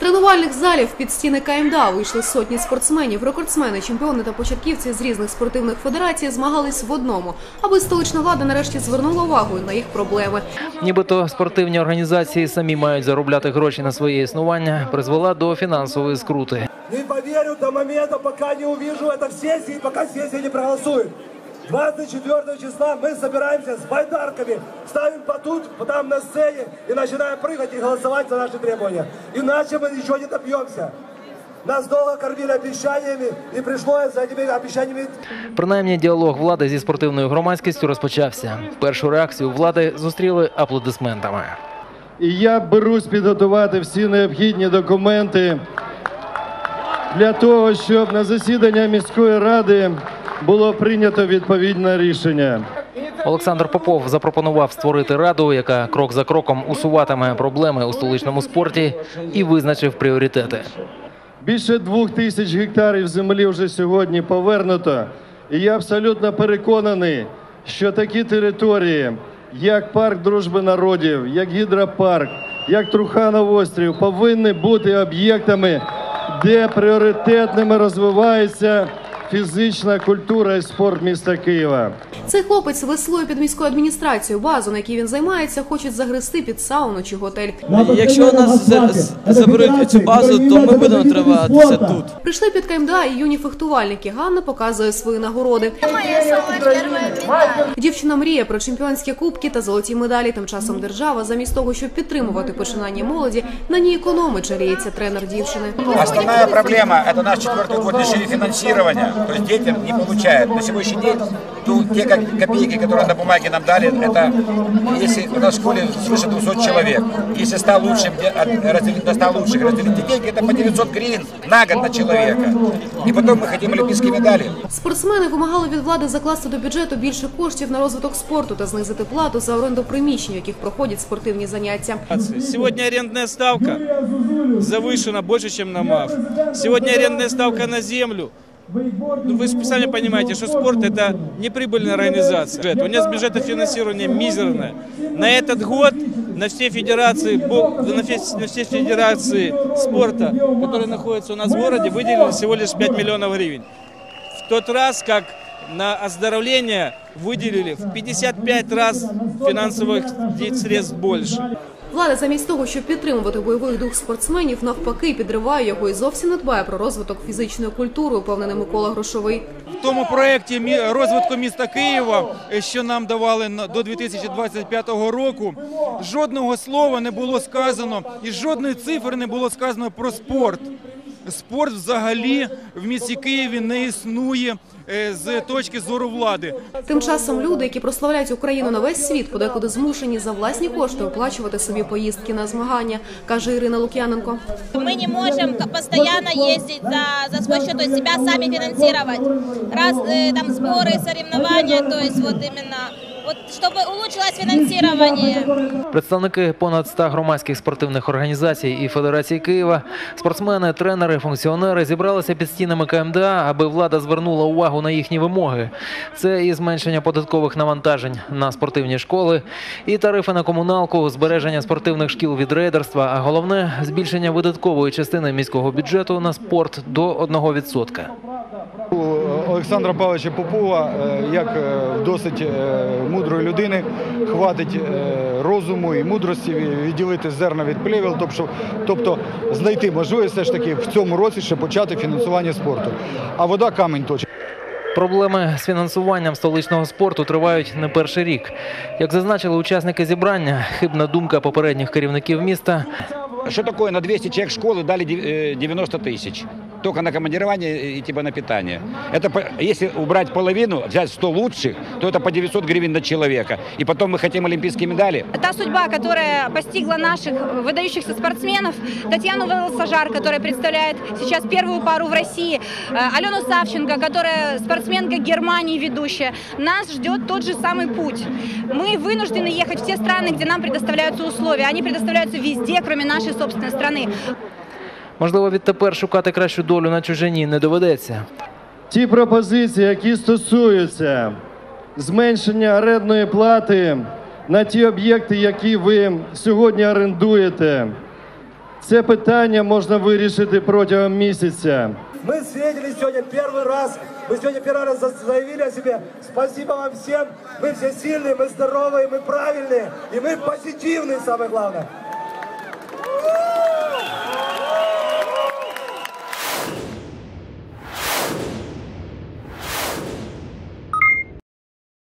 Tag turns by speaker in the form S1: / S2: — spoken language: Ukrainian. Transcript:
S1: тренувальних залів під стіни КМДА вийшли сотні спортсменів. Рекордсмени, чемпіони та початківці з різних спортивних федерацій змагались в одному, аби столична влада нарешті звернула увагу на їх проблеми.
S2: Нібито спортивні організації самі мають заробляти гроші на своє існування, призвела до фінансової скрути.
S3: Не повірю до моменту, поки не побачу це в сесії, поки сесія не проголосує. 24 числа мы собираемся с байдарками, ставим батут там на сцене и начинаем прыгать и голосовать за наши требования. Иначе мы ничего не добьемся. Нас долго кормили обіцяннями і прийшлося за цими обіцяннями.
S2: Принаймні діалог влади зі спортивною громадськістю розпочався. Першу реакцію влади зустріли аплодисментами.
S4: І я берусь підготувати всі необхідні документи для того, щоб на засідання міської ради було прийнято відповідне рішення.
S2: Олександр Попов запропонував створити раду, яка крок за кроком усуватиме проблеми у столичному спорті і визначив пріоритети.
S4: Більше 2000 гектарів землі вже сьогодні повернуто. І я абсолютно переконаний, що такі території, як парк Дружби народів, як гідропарк, як Труханов острів, повинні бути об'єктами, де пріоритетними розвивається фізична культура і спорт міста Києва.
S1: Цей хлопець веслує під міською адміністрацією. Базу, на якій він займається, хочуть загрести під сауну чи готель.
S5: Якщо нас заберуть цю базу, то ми будемо триватися тут.
S1: Прийшли під КМДА і юні фехтувальники. Ганна показує свої нагороди. Дівчина мріє про чемпіонські кубки та золоті медалі. Тим часом держава, замість того, щоб підтримувати починання молоді, на ній економить, жаліється тренер дівчини.
S6: Основна проблема – це наш четвертий год лишили фінансування. То есть детям не получают. На сегодняшний день те копейки, которые на бумаге нам дали, это если у нас в школе свыше 200 человек, если 100 лучших разделить детей, это по 900 гривен на год на человека. И потом мы хотим олимпийские медали.
S1: Спортсмени вимагали від влади закласти до бюджету більше коштів на розвиток спорту та знизити плату за оренду приміщень, в яких проходять спортивні заняття.
S5: Сьогодні орендна ставка завышена більше, ніж на МАФ. Сьогодні орендна ставка на землю. Вы сами понимаете, что спорт – это неприбыльная организация. У нас бюджетофинансирование мизерное. На этот год на все федерации спорта, которые находятся у нас в городе, выделили всего лишь 5 миллионов гривен. В тот раз, как на оздоровление выделили в 55 раз финансовых средств больше.
S1: Влада замість того, щоб підтримувати бойовий дух спортсменів, навпаки, підриває його і зовсім не дбає про розвиток фізичної культури, упевнений Микола Грошовий.
S7: В тому проєкті розвитку міста Києва, що нам давали до 2025 року, жодного слова не було сказано і жодної цифри не було сказано про спорт. Спорт взагалі в місті Києві не існує з точки зору влади.
S1: Тим часом люди, які прославляють Україну на весь світ, подекуди змушені за власні кошти оплачувати собі поїздки на змагання, каже Ірина Лук'яненко.
S8: Ми не можемо постійно їздити за свій счет, тобто себе самі фінансувати. Раз там збори, соревновання, тобто от іменно щоб улучшилось фінансування.
S2: Представники понад 100 громадських спортивних організацій і Федерації Києва, спортсмени, тренери, функціонери зібралися під стінами КМДА, аби влада звернула увагу на їхні вимоги. Це і зменшення податкових навантажень на спортивні школи, і тарифи на комуналку, збереження спортивних шкіл від рейдерства, а головне – збільшення видаткової частини міського бюджету на спорт до 1%.
S9: У Олександра Павловича Попова, як досить мудрої людини, хватить розуму і мудрості відділити зерна від плевел, тобто знайти можливість все ж таки в цьому році ще почати фінансування спорту. А вода камінь точить.
S2: Проблеми з фінансуванням столичного спорту тривають не перший рік. Як зазначили учасники зібрання, хибна думка попередніх керівників міста.
S6: Что такое на 200 человек школы дали 90 тысяч? Только на командирование и типа на питание. Это, если убрать половину, взять 100 лучших, то это по 900 гривен на человека. И потом мы хотим олимпийские медали.
S10: Та судьба, которая постигла наших выдающихся спортсменов, Татьяну Волосожар, которая представляет сейчас первую пару в России, Алену Савченко, которая спортсменка Германии ведущая, нас ждет тот же самый путь. Мы вынуждены ехать в те страны, где нам предоставляются условия. Они предоставляются везде, кроме нашей собственной страны.
S2: Можливо, відтепер шукати кращу долю на чужині не доведеться.
S4: Ті пропозиції, які стосуються зменшення орендної плати на ті об'єкти, які ви сьогодні орендуєте, Це питання можна вирішити протягом місяця.
S3: Мы встретились сегодня первый раз. Мы сегодня первый раз заявили о себе. Спасибо вам всем. Мы все сильные, мы здоровые, мы правильные. И мы позитивные, самое главное.